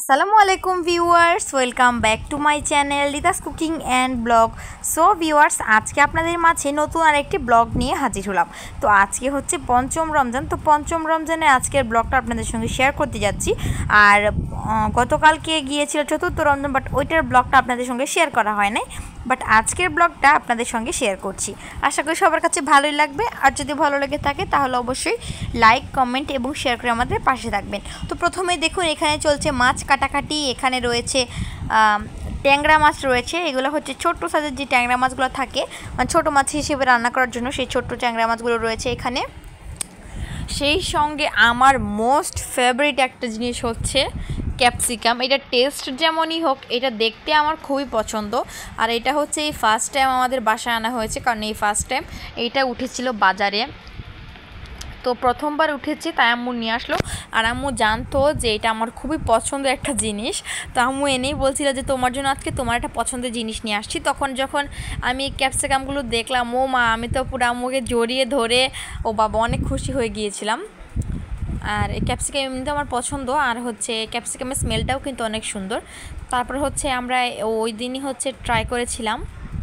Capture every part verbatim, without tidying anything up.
আসসালামু আলাইকুম viewers, welcome back to my channel Rita's cooking and blog. So viewers, আজকে আপনাদের মাঝে নতুন আরেকটি ব্লগ নিয়ে হাজির হলাম। তো আজকে হচ্ছে পঞ্চম রমজান। তো পঞ্চম রমজানে আজকের ব্লগটা আপনাদের সঙ্গে শেয়ার করতে যাচ্ছি। আর গতকালকে গিয়েছিল চতুর্থ রমজান, বাট ওইটার ব্লগটা আপনাদের সঙ্গে শেয়ার করা হয় নাই। বাট আজকের ব্লগটা আপনাদের সঙ্গে শেয়ার করছি। আশা করি সবার কাছে ভালোই লাগবে। আর যদি ভালো লেগে থাকে তাহলে অবশ্যই লাইক, কমেন্ট এবং শেয়ার করে আমাদের পাশে থাকবেন। তো প্রথমে দেখুন, এখানে চলছে মাছ কাটাকাটি। এখানে রয়েছে ট্যাংরা মাছ রয়েছে। এগুলো হচ্ছে ছোট্ট সাইজের যে ট্যাংরা মাছগুলো থাকে, মানে ছোটো মাছ হিসেবে রান্না করার জন্য সেই ছোট্ট ট্যাংরা মাছগুলো রয়েছে এখানে। সেই সঙ্গে আমার মোস্ট ফেভারিট একটা জিনিস হচ্ছে ক্যাপসিকাম। এটা টেস্ট যেমনই হোক, এটা দেখতে আমার খুবই পছন্দ। আর এটা হচ্ছে এই ফার্স্ট টাইম আমাদের বাসায় আনা হয়েছে, কারণ এই ফার্স্ট টাইম এইটা উঠেছিল বাজারে। তো প্রথমবার উঠেছে, তাই আম্মু নিয়ে আসলো। আর আম্মু জানতো যে এটা আমার খুবই পছন্দের একটা জিনিস। তো আম্মু এনেই বলছিল যে তোমার জন্য আজকে তোমার একটা পছন্দের জিনিস নিয়ে আসছি। তখন যখন আমি ক্যাপসিকামগুলো দেখলাম, ও মা, আমি তো পুরো আম্মুকে জড়িয়ে ধরে ও বাবা অনেক খুশি হয়ে গিয়েছিলাম। আর এই ক্যাপসিকাম এমনিতে আমার পছন্দ, আর হচ্ছে ক্যাপসিকামের স্মেলটাও কিন্তু অনেক সুন্দর। তারপর হচ্ছে আমরা ওই দিনই হচ্ছে ট্রাই করেছিলাম।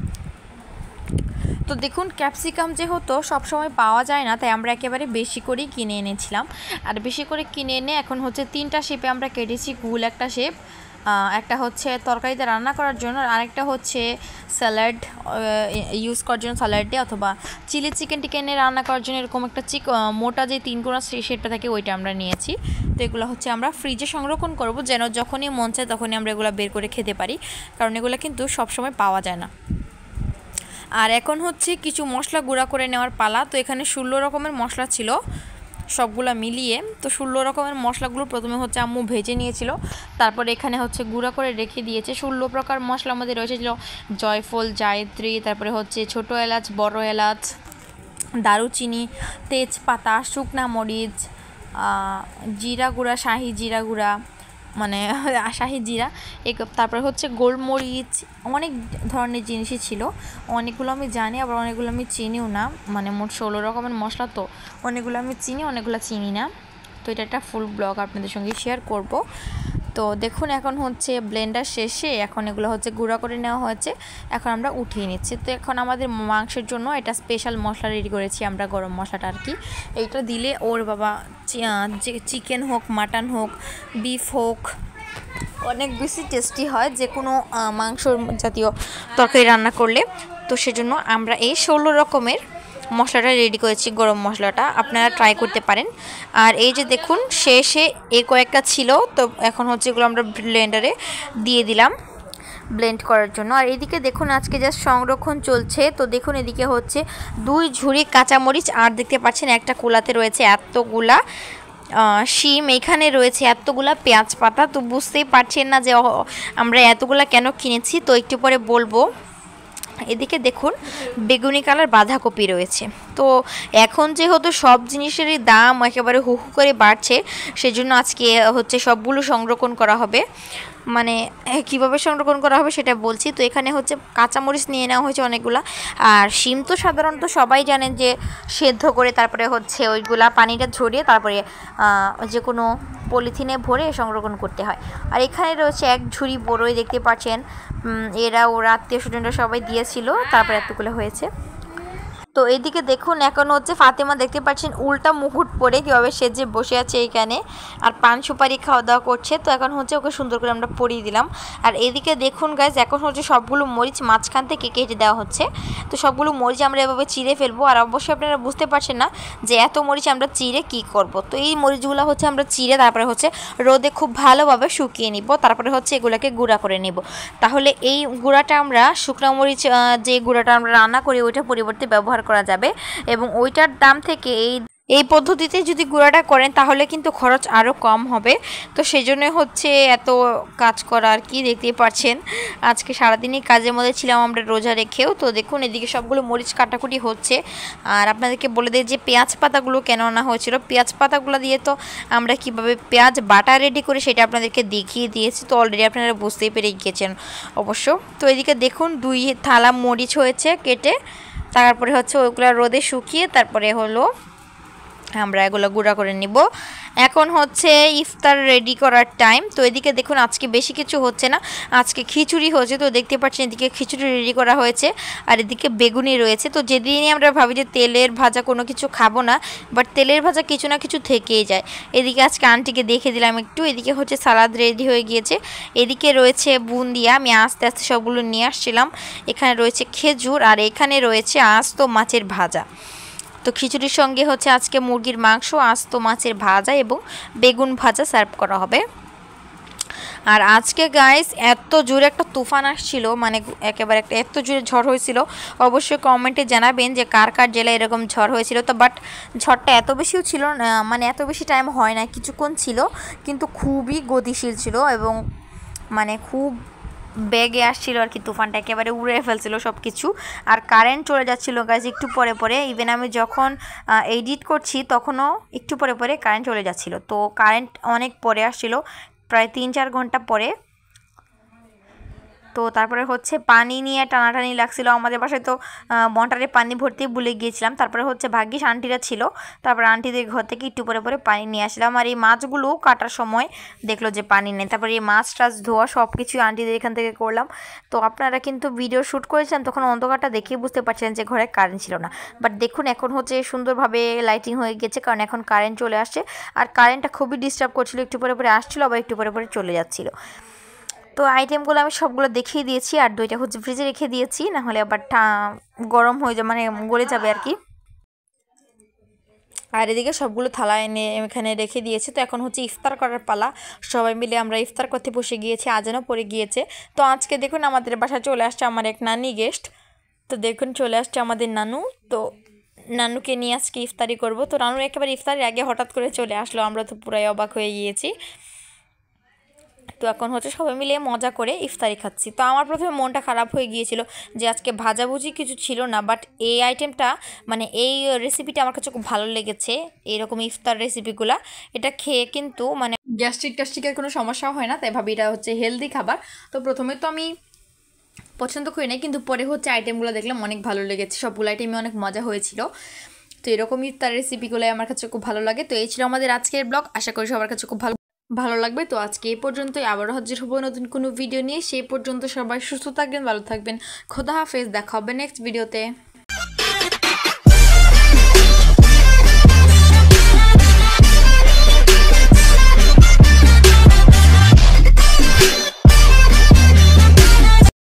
তো দেখুন, ক্যাপসিকাম যেহেতু সবসময় পাওয়া যায় না, তাই আমরা একেবারে বেশি করেই কিনে এনেছিলাম। আর বেশি করে কিনে এনে এখন হচ্ছে তিনটা শেপে আমরা কেটেছি। গোল একটা শেপ, একটা হচ্ছে তরকারিতে রান্না করার জন্য, আর আরেকটা হচ্ছে স্যালাড ইউজ করার জন্য, স্যালাডে অথবা চিলি চিকেন টিকেনে রান্না করার জন্য এরকম একটা চিক মোটা যে তিন কোনা শেপটা থাকে ওইটা আমরা নিয়েছি। তো এগুলো হচ্ছে আমরা ফ্রিজে সংরক্ষণ করব, যেন যখনই মন চায় তখনই আমরা এগুলো বের করে খেতে পারি, কারণ এগুলো কিন্তু সবসময় পাওয়া যায় না। আর এখন হচ্ছে কিছু মশলা গুঁড়া করে নেওয়ার পালা। তো এখানে ষোলো রকমের মশলা ছিল সবগুলো মিলিয়ে। তো ষোলো রকমের মশলাগুলো প্রথমে হচ্ছে আম্মু ভেজে নিয়েছিল, তারপরে এখানে হচ্ছে গুঁড়া করে রেখে দিয়েছে। ষোলো প্রকার মশলার মধ্যে রয়েছে ছিল জয়ফল, জায়ত্রী, তারপরে হচ্ছে ছোটো এলাচ, বড় এলাচ, দারুচিনি, তেজপাতা, শুকনা মরিচ, জিরা গুঁড়া, শাহি জিরা গুঁড়া, মানে শাহি জিরা, এক, তারপরে হচ্ছে গোলমরিচ, অনেক ধরনের জিনিসই ছিল। অনেকগুলো আমি জানি, আবার অনেকগুলো আমি চিনিও না। মানে মোট ষোলো রকমের মশলা, তো অনেকগুলো আমি চিনি, অনেকগুলো চিনি না। তো এটা একটা ফুল ব্লগ আপনাদের সঙ্গে শেয়ার করব। তো দেখুন, এখন হচ্ছে ব্লেন্ডার শেষে এখন এগুলো হচ্ছে গুঁড়া করে নেওয়া হয়েছে। এখন আমরা উঠিয়ে নিচ্ছি। তো এখন আমাদের মাংসের জন্য এটা স্পেশাল মশলা রেডি করেছি আমরা, গরম মশলাটা আর কি। এইটা দিলে ওর বাবা চিকেন হোক, মাটন হোক, বিফ হোক, অনেক বেশি টেস্টি হয় যে কোনো মাংস জাতীয় তরকারি রান্না করলে। তো সেজন্য আমরা এই ষোলো রকমের মশলাটা রেডি করেছি, গরম মশলাটা আপনারা ট্রাই করতে পারেন। আর এই যে দেখুন, শেষে এই কয়েকটা ছিল, তো এখন হচ্ছে এগুলো আমরা ব্লেন্ডারে দিয়ে দিলাম ব্লেন্ড করার জন্য। আর এদিকে দেখুন, আজকে জাস্ট সংরক্ষণ চলছে। তো দেখুন, এদিকে হচ্ছে দুই ঝুড়ি কাঁচামরিচ, আর দেখতে পাচ্ছেন একটা কোলাতে রয়েছে এতগুলা শিম, এখানে রয়েছে এতগুলা পেঁয়াজ পাতা। তো বুঝতেই পারছেন না যে আমরা এতগুলা কেন কিনেছি, তো একটু পরে বলবো। এদিকে দেখুন, বেগুনি কালার বাঁধাকপি রয়েছে। তো এখন যেহেতু সব জিনিসেরই দাম একেবারে হু হু করে বাড়ছে, সেজন্য আজকে হচ্ছে সবগুলো সংরক্ষণ করা হবে। মানে কিভাবে সংরক্ষণ করা হবে সেটা বলছি। তো এখানে হচ্ছে কাঁচামরিচ নিয়ে নেওয়া হয়েছে অনেকগুলা। আর শিম তো সাধারণত সবাই জানেন যে সেদ্ধ করে তারপরে হচ্ছে ওইগুলা পানিটা ঝরিয়ে তারপরে যে কোনো পলিথিনে ভরে সংরক্ষণ করতে হয়। আর এখানে রয়েছে এক ঝুড়ি বড়ই, দেখতে পাচ্ছেন। এরা ওরা আত্মীয় স্বজনরা সবাই দিয়েছিল, তারপরে এতগুলো হয়েছে। তো এইদিকে দেখুন, এখন হচ্ছে ফাতেমা, দেখতে পাচ্ছেন উল্টা মুকুট পরে কীভাবে সেজে বসে আছে এইখানে, আর পান সুপারি খাওয়া দাওয়া করছে। তো এখন হচ্ছে ওকে সুন্দর করে আমরা পরিয়ে দিলাম। আর এদিকে দেখুন গাইজ, এখন হচ্ছে সবগুলো মরিচ মাঝখান থেকে কেটে দেওয়া হচ্ছে। তো সবগুলো মরিচ আমরা এভাবে চিড়ে ফেলবো। আর অবশ্যই আপনারা বুঝতে পারছেন না যে এত মরিচ আমরা চিড়ে কি করব। তো এই মরিচগুলো হচ্ছে আমরা চিড়ে তারপরে হচ্ছে রোদে খুব ভালোভাবে শুকিয়ে নিব, তারপরে হচ্ছে এগুলোকে গুঁড়া করে নেব। তাহলে এই গুঁড়াটা আমরা শুকনো মরিচ যে গুঁড়াটা আমরা রান্না করি ওইটা পরিবর্তে ব্যবহার করা যাবে, এবং ওইটার দাম থেকে এই এই পদ্ধতিতে যদি গুঁড়াটা করেন তাহলে কিন্তু খরচ আরও কম হবে। তো সেই জন্য হচ্ছে এত কাজ করা আর কি। দেখতেই পাচ্ছেন আজকে সারাদিনই কাজের মধ্যে ছিলাম আমরা রোজা রেখেও। তো দেখুন, এদিকে সবগুলো মরিচ কাটাকুটি হচ্ছে। আর আপনাদেরকে বলে দিই যে পেঁয়াজ পাতাগুলো কেন আনা হয়েছিল। পেঁয়াজ পাতাগুলো দিয়ে তো আমরা কিভাবে পেঁয়াজ বাটা রেডি করি সেটা আপনাদেরকে দেখিয়ে দিয়েছি। তো অলরেডি আপনারা বুঝতেই পেরে গিয়েছেন অবশ্য। তো এদিকে দেখুন, দুই থালা মরিচ হয়েছে কেটে, তারপরে হচ্ছে ওইগুলো রোদে শুকিয়ে তারপরে হলো আমরা এগুলো গুঁড়া করে নিব। এখন হচ্ছে ইফতার রেডি করার টাইম। তো এদিকে দেখুন আজকে বেশি কিছু হচ্ছে না, আজকে খিচুড়ি হচ্ছে। তো দেখতে পাচ্ছেন এদিকে খিচুড়ি রেডি করা হয়েছে আর এদিকে বেগুনি রয়েছে। তো যেদিনই আমরা ভাবি যে তেলের ভাজা কোনো কিছু খাবো না, বাট তেলের ভাজা কিছু না কিছু থেকেই যায়। এদিকে আজকে আন্টিকে দেখে দিলাম একটু। এদিকে হচ্ছে সালাদ রেডি হয়ে গিয়েছে, এদিকে রয়েছে বুন্দিয়া, আমি আস্তে আস্তে সবগুলো নিয়ে আসছিলাম। এখানে রয়েছে খেজুর আর এখানে রয়েছে আস্ত মাছের ভাজা। তো খিচুড়ির সঙ্গে হচ্ছে আজকে মুরগির মাংস, আস্ত মাছের ভাজা এবং বেগুন ভাজা সার্ভ করা হবে। আর আজকে গাইস এত জোরে একটা তুফান আসছিল, মানে একেবারে একটা এত জোরে ঝড় হয়েছিল। অবশ্যই কমেন্টে জানাবেন যে কার কার জেলায় এরকম ঝড় হয়েছিল। তো বাট ঝড়টা এত বেশিও ছিল না, মানে এত বেশি টাইম হয় না, কিছুক্ষণ ছিল, কিন্তু খুবই গতিশীল ছিল এবং মানে খুব বেগে আসছিল আর কি। তুফানটা একেবারে উড়ে ফেলছিল সব কিছু। আর কারেন্ট চলে যাচ্ছিলো গাইজ একটু পরে পরে। ইভেন আমি যখন এডিট করছি তখনও একটু পরে পরে কারেন্ট চলে যাচ্ছিলো। তো কারেন্ট অনেক পরে আসছিল, প্রায় তিন চার ঘন্টা পরে। তো তারপরে হচ্ছে পানি নিয়ে টানাটানি লাগছিল আমাদের বাসায়। তো মটারে পানি ভর্তি ভুলে গিয়েছিলাম। তারপরে হচ্ছে ভাগ্যিস আন্টিরা ছিল, তারপরে আন্টিদের ঘর থেকে একটু পরে পরে পানি নিয়ে আসলাম। আর এই মাছগুলো কাটার সময় দেখলো যে পানি নেই, তারপরে এই মাছ টাছ ধোয়া সব কিছুই আন্টিদের এখান থেকে করলাম। তো আপনারা কিন্তু ভিডিও শ্যুট করেছিলেন তখন অন্ধকারটা দেখেই বুঝতে পারছিলেন যে ঘরে কারেন্ট ছিল না। বাট দেখুন এখন হচ্ছে সুন্দরভাবে লাইটিং হয়ে গেছে, কারণ এখন কারেন্ট চলে আসছে। আর কারেন্টটা খুবই ডিস্টার্ব করছিল, একটু পরে পরে আসছিলো আবার একটু পরে পরে চলে যাচ্ছিলো। তো আইটেমগুলো আমি সবগুলো দেখিয়ে দিয়েছি, আর দুইটা হচ্ছে ফ্রিজে রেখে দিয়েছি, না হলে আবার গরম হয়ে যাবে, মানে গলে যাবে আর কি। আর এদিকে সবগুলো থালা এনে এখানে রেখে দিয়েছি। তো এখন হচ্ছে ইফতার করার পালা, সবাই মিলে আমরা ইফতার করতে বসে গিয়েছি, আজানও পড়ে গিয়েছে। তো আজকে দেখুন আমাদের বাসায় চলে আসছে আমার এক নানি গেস্ট। তো দেখুন চলে আসছে আমাদের নানু। তো নানুকে নিয়ে আজকে ইফতারি করব। তো নানুর একেবারে ইফতারের আগে হঠাৎ করে চলে আসলো, আমরা তো পুরাই অবাক হয়ে গিয়েছি। তো এখন হচ্ছে সবাই মিলে মজা করে ইফতারি খাচ্ছি। তো আমার প্রথমে মনটা খারাপ হয়ে গিয়েছিল যে আজকে ভাজাভুজি কিছু ছিল না, বাট এই আইটেমটা মানে এই রেসিপিটা আমার কাছে খুব ভালো লেগেছে। এইরকম ইফতার রেসিপিগুলা এটা খেয়ে কিন্তু মানে গ্যাস্ট্রিক ট্যাস্ট্রিকের কোনো সমস্যা হয় না, তাই ভাবি এটা হচ্ছে হেলদি খাবার। তো প্রথমে তো আমি পছন্দ করি না, কিন্তু পরে হচ্ছে আইটেমগুলো দেখলাম অনেক ভালো লেগেছে, সবগুলো আইটেমে অনেক মজা হয়েছিল। তো এরকম ইফতার রেসিপিগুলোই আমার কাছে খুব ভালো লাগে। তো এই ছিল আমাদের আজকের ব্লগ, আশা করি সবার কাছে খুব ভালো ভালো লাগবে। তো আজকে এই পর্যন্তই, আবারও হাজির হবো নতুন কোনো ভিডিও নিয়ে। সেই পর্যন্ত সবাই সুস্থ থাকবেন, ভালো থাকবেন। খোদা হাফেজ, দেখা হবে নেক্সট ভিডিওতে।